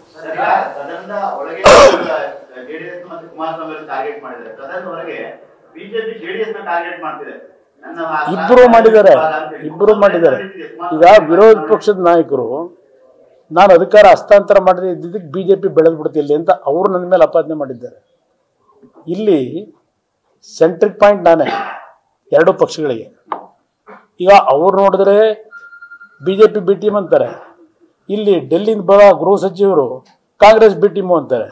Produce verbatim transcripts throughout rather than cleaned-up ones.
ಸದನದ ಒಳಗೆ ಜೆಡಿಎಸ್ ಮತ್ತು ಕುಮಾರಸ್ವಾಮಿ ಟಾರ್ಗೆಟ್ ಮಾಡಿದ್ದಾರೆ, ಸದನದ ಹೊರಗೆ ಬಿಜೆಪಿ ಜೆಡಿಎಸ್ ನ ಟಾರ್ಗೆಟ್ ಮಾಡ್ತಿದೆ. ಇಬ್ಬರು ಮಾಡಿದ್ದಾರೆ ಇಬ್ಬರು ಮಾಡಿದ್ದಾರೆ ಈಗ ವಿರೋಧ ಪಕ್ಷದ ನಾಯಕರು ನಾನು ಅಧಿಕಾರ ಹಸ್ತಾಂತರ ಮಾಡದೇ ಇದ್ದಿದ್ದಕ್ಕೆ ಬಿಜೆಪಿ ಬೆಳೆದು ಬಿಡ್ತಿಲ್ಲ ಅಂತ ಅವರು ನನ್ನ ಮೇಲೆ ಆಪಾದನೆ ಮಾಡಿದ್ದಾರೆ. ಇಲ್ಲಿ ಸೆಂಟ್ರಿಕ್ ಪಾಯಿಂಟ್ ನಾನೇ ಎರಡೂ ಪಕ್ಷಗಳಿಗೆ. ಈಗ ಅವ್ರು ನೋಡಿದ್ರೆ ಬಿಜೆಪಿ ಬಿ ಟೀಮ್ ಅಂತಾರೆ, ಇಲ್ಲಿ ಡೆಲ್ಲಿಯಿಂದ ಬರೋ ಗೃಹ ಸಚಿವರು ಕಾಂಗ್ರೆಸ್ ಬಿ ಟೀಮು ಅಂತಾರೆ.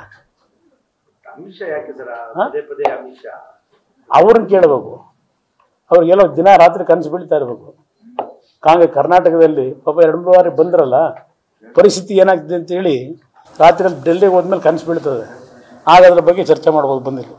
ಅವ್ರನ್ನ ಕೇಳಬೇಕು, ಅವ್ರಿಗೆಲ್ಲೋ ದಿನ ರಾತ್ರಿ ಕನಸು ಬೀಳ್ತಾ ಇರಬೇಕು. ಕಾಂಗ್ರೆಸ್ ಕರ್ನಾಟಕದಲ್ಲಿ ಪಾಪ ಎರಡು ಮೂರು ಬಾರಿ ಬಂದ್ರಲ್ಲ, ಪರಿಸ್ಥಿತಿ ಏನಾಗ್ತದೆ ಅಂತೇಳಿ ರಾತ್ರಿ ಡೆಲ್ಲಿಗೆ ಹೋದ್ಮೇಲೆ ಕನಸು ಬೀಳ್ತದೆ. ಆಗ ಅದ್ರ ಬಗ್ಗೆ ಚರ್ಚೆ ಮಾಡ್ಬೋದು ಬಂದಿಲ್ಲ.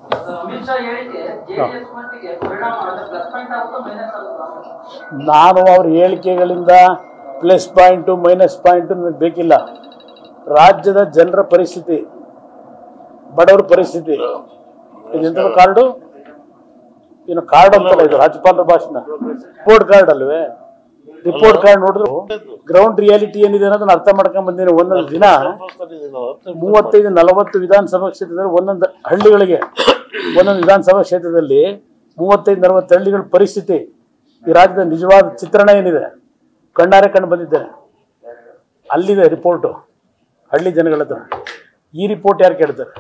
ನಾನು ಅವ್ರ ಹೇಳಿಕೆಗಳಿಂದ ಪ್ಲಸ್ ಪಾಯಿಂಟು ಮೈನಸ್ ಪಾಯಿಂಟು ನನಗೆ ಬೇಕಿಲ್ಲ. ರಾಜ್ಯದ ಜನರ ಪರಿಸ್ಥಿತಿ, ಬಡವರ ಪರಿಸ್ಥಿತಿ, ಇದೆಂತ ಕಾರ್ಡು ಏನು ಕಾರ್ಡ್ ಅಂತಲ್ಲ, ಇದು ರಾಜ್ಯಪಾಲರ ಭಾಷಣ, ರಿಪೋರ್ಟ್ ಕಾರ್ಡ್ ಅಲ್ವೇ. ರಿಪೋರ್ಟ್ ಕಾರ್ಡ್ ನೋಡಿದ್ರು ಗ್ರೌಂಡ್ ರಿಯಾಲಿಟಿ ಏನಿದೆ ಅನ್ನೋದನ್ನ ಅರ್ಥ ಮಾಡ್ಕೊಂಡ್ ಬಂದಿನಿ. ಒಂದೊಂದು ದಿನ ಮೂವತ್ತೈದು ನಲವತ್ತು ವಿಧಾನಸಭಾ ಕ್ಷೇತ್ರದಲ್ಲಿ ಒಂದೊಂದು ಹಳ್ಳಿಗಳಿಗೆ ಒಂದೊಂದು ವಿಧಾನಸಭಾ ಕ್ಷೇತ್ರದಲ್ಲಿ ಮೂವತ್ತೈದು ನಲವತ್ತು ಹಳ್ಳಿಗಳ ಪರಿಸ್ಥಿತಿ, ಈ ರಾಜ್ಯದ ನಿಜವಾದ ಚಿತ್ರಣ ಏನಿದೆ ಕಣ್ಣಾರೆ ಕಂಡು ಬಂದಿದ್ದೇನೆ. ಅಲ್ಲಿದೆ ರಿಪೋರ್ಟು ಹಳ್ಳಿ ಜನಗಳ ಹತ್ರ. ಈ ರಿಪೋರ್ಟ್ ಯಾರು ಕೇಳ್ತಾರೆ?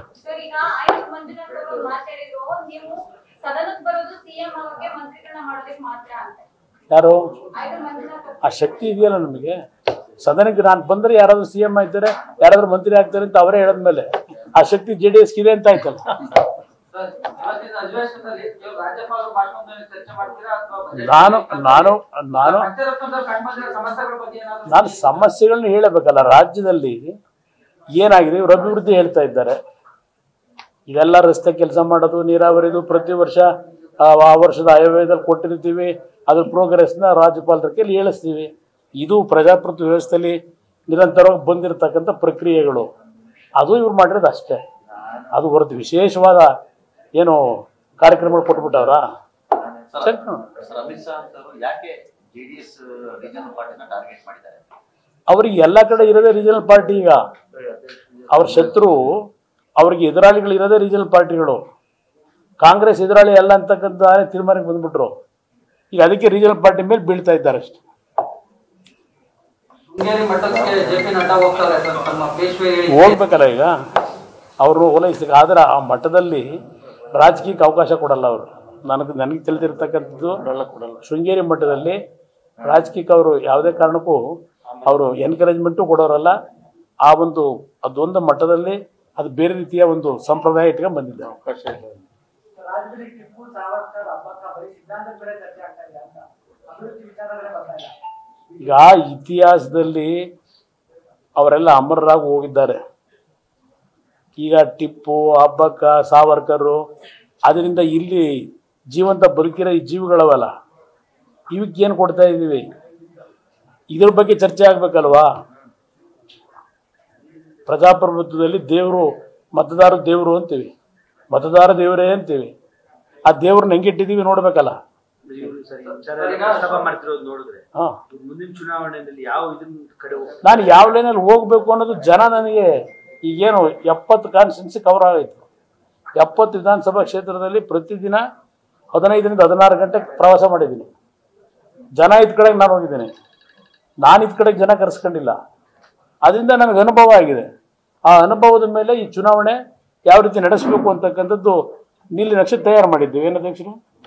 ಯಾರು ಆ ಶಕ್ತಿ ಇದೆಯಲ್ಲ ನಮಗೆ. ಸದನಕ್ಕೆ ನಾನು ಬಂದ್ರೆ ಯಾರಾದ್ರೂ ಸಿ ಎಂ ಆಯ್ತಾರೆ, ಯಾರಾದ್ರೂ ಮಂತ್ರಿ ಆಗ್ತಾರೆ ಅಂತ ಅವರೇ ಹೇಳಿದ್ಮೇಲೆ ಆ ಶಕ್ತಿ ಜೆ ಡಿ ಎಸ್ ಇದೆ ಅಂತ ಆಯ್ತಲ್ಲ. ನಾನು ನಾನು ನಾನು ನಾನು ಸಮಸ್ಯೆಗಳನ್ನ ಹೇಳಬೇಕಲ್ಲ. ರಾಜ್ಯದಲ್ಲಿ ಏನಾಗಿದೆ, ಇವರು ಅಭಿವೃದ್ಧಿ ಹೇಳ್ತಾ ಇದ್ದಾರೆ. ಇದೆಲ್ಲ ರಸ್ತೆ ಕೆಲಸ ಮಾಡೋದು, ನೀರಾವರಿದು, ಪ್ರತಿ ವರ್ಷ ಆ ವರ್ಷದ ಆಯವ್ಯಯದಲ್ಲಿ ಕೊಟ್ಟಿರ್ತೀವಿ, ಅದ್ರ ಪ್ರೋಗ್ರೆಸ್ನ ರಾಜ್ಯಪಾಲರ ಕೈಲಿ ಹೇಳಿಸ್ತೀವಿ. ಇದು ಪ್ರಜಾಪ್ರಭುತ್ವ ವ್ಯವಸ್ಥೆಯಲ್ಲಿ ನಿರಂತರವಾಗಿ ಬಂದಿರತಕ್ಕಂಥ ಪ್ರಕ್ರಿಯೆಗಳು. ಅದು ಇವ್ರು ಮಾಡಿರೋದು ಅಷ್ಟೇ. ಅದು ಹೊರತು ವಿಶೇಷವಾದ ಏನು ಕಾರ್ಯಕ್ರಮಗಳು ಕೊಟ್ಬಿಟ್ಟವ್ರ. ಅವ್ರಿಗೆ ಎಲ್ಲ ಕಡೆ ಇರೋದೇ ರೀಜನಲ್ ಪಾರ್ಟಿ. ಈಗ ಅವ್ರ ಶತ್ರು, ಅವ್ರಿಗೆ ಎದುರಾಳಿಗಳು ಇರೋದೇ ರೀಜನಲ್ ಪಾರ್ಟಿಗಳು. ಕಾಂಗ್ರೆಸ್ ಎದುರಾಳಿ ಅಲ್ಲ ಅಂತಕ್ಕಂಥ ತೀರ್ಮಾನಕ್ಕೆ ಬಂದ್ಬಿಟ್ರು. ಈಗ ಅದಕ್ಕೆ ರೀಜನಲ್ ಪಾರ್ಟಿ ಮೇಲೆ ಬೀಳ್ತಾ ಇದ್ದಾರೆ ಅಷ್ಟೇ. ಹೋಗ್ಬೇಕಲ್ಲ ಈಗ ಅವರು ಓಲೈಸ್ಲಿಕ್ಕೆ. ಆದರೆ ಆ ಮಟ್ಟದಲ್ಲಿ ರಾಜಕೀಯಕ್ಕೆ ಅವಕಾಶ ಕೊಡಲ್ಲ ಅವರು. ನನಗೆ ನನಗೆ ತಿಳಿದಿರ್ತಕ್ಕಂಥದ್ದು ಶೃಂಗೇರಿ ಮಟ್ಟದಲ್ಲಿ ರಾಜಕೀಯಕ್ಕೆ ಅವರು ಯಾವುದೇ ಕಾರಣಕ್ಕೂ ಅವರು ಎನ್ಕರೇಜ್ಮೆಂಟು ಕೊಡೋರಲ್ಲ. ಆ ಒಂದು ಅದೊಂದು ಮಟ್ಟದಲ್ಲಿ ಅದು ಬೇರೆ ರೀತಿಯ ಒಂದು ಸಂಪ್ರದಾಯ ಇಟ್ಕೊಂಡು ಬಂದಿದೆ. ಅವಕಾಶ ಇಲ್ಲ. ಈಗ ಇತಿಹಾಸದಲ್ಲಿ ಅವರೆಲ್ಲ ಅಮರರಾಗಿ ಹೋಗಿದ್ದಾರೆ. ಈಗ ಟಿಪ್ಪು, ಅಬ್ಬಕ್ಕ, ಸಾವರ್ಕರು, ಅದರಿಂದ ಇಲ್ಲಿ ಜೀವಂತ ಬದುಕಿರೋ ಈ ಜೀವಿಗಳವಲ್ಲ, ಇವಕ್ಕೆ ಏನು ಕೊಡ್ತಾ ಇದ್ದೀವಿ? ಇದ್ರ ಬಗ್ಗೆ ಚರ್ಚೆ ಆಗ್ಬೇಕಲ್ವಾ? ಪ್ರಜಾಪ್ರಭುತ್ವದಲ್ಲಿ ದೇವರು, ಮತದಾರ ದೇವರು ಅಂತೀವಿ, ಮತದಾರ ದೇವರೇ ಅಂತೀವಿ. ಆ ದೇವ್ರನ್ನ ಹೆಂಗಿಟ್ಟಿದ್ದೀವಿ ನೋಡ್ಬೇಕಲ್ಲ. ನಾನು ಯಾವ ಲೈನಲ್ಲಿ ಹೋಗ್ಬೇಕು ಅನ್ನೋದು ಜನ ನನಗೆ ಈಗೇನು ಎಪ್ಪತ್ತು ಕಾನ್ಸ್ಟಿಟ್ಯೂನ್ಸಿ ಕವರ್ ಆಯಿತು. ಎಪ್ಪತ್ತು ವಿಧಾನಸಭಾ ಕ್ಷೇತ್ರದಲ್ಲಿ ಪ್ರತಿದಿನ ಹದಿನೈದರಿಂದ ಹದಿನಾರು ಗಂಟೆ ಪ್ರವಾಸ ಮಾಡಿದ್ದೀನಿ. ಜನ ಇದ್ ಕಡೆಗೆ ನಾನು ಹೋಗಿದ್ದೇನೆ. ನಾನು ಇದ್ ಕಡೆಗೆ ಜನ ಕರೆಸ್ಕೊಂಡಿಲ್ಲ. ಅದರಿಂದ ನನಗೆ ಅನುಭವ ಆಗಿದೆ. ಆ ಅನುಭವದ ಮೇಲೆ ಈ ಚುನಾವಣೆ ಯಾವ ರೀತಿ ನಡೆಸಬೇಕು ಅಂತಕ್ಕಂಥದ್ದು ನೀಲಿ ನಕ್ಷೆ ತಯಾರು ಮಾಡಿದ್ದೀವಿ. ಏನು ಅಧ್ಯಕ್ಷರು?